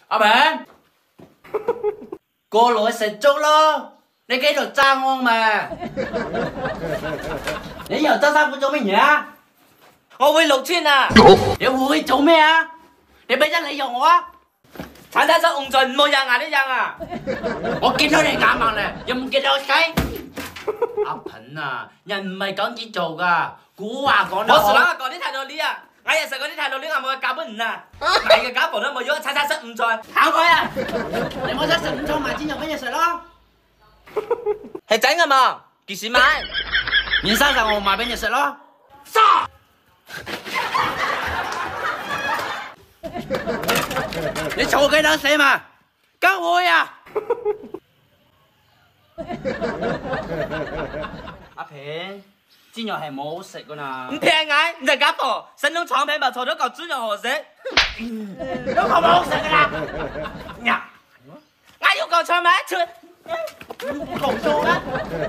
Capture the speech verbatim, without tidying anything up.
阿平，過來食粥咯。你幾度爭安嘛？你又執衫褲做乜嘢啊？ 我會六千啊！ 你會做咩啊？你俾咗理由我啊！ 產生咗誤罪，唔好印牙啲印啊！ 我見到你眼盲咧，有冇見到我雞？阿平啊，人唔係咁子做噶，古話講得好。 我是諗講啲態度呢啊！我日食嗰啲態度呢，我冇教本唔啊！買嘅家婆都冇咗，產生失誤罪。 行開啊！你冇得食午餐賣煎肉俾你食咯。 係真噶嘛？幾時買？ 年三十我賣俾你食咯。殺！你嘈幾多死嘛？跟我呀！阿平，煎肉係冇好食噶啦。 唔平嗌，你係家婆，神農嘗平白錯咗嚿豬肉何食？ 都講冇好食噶啦。呀！ 我要嚿菜買一串。 講錯啦！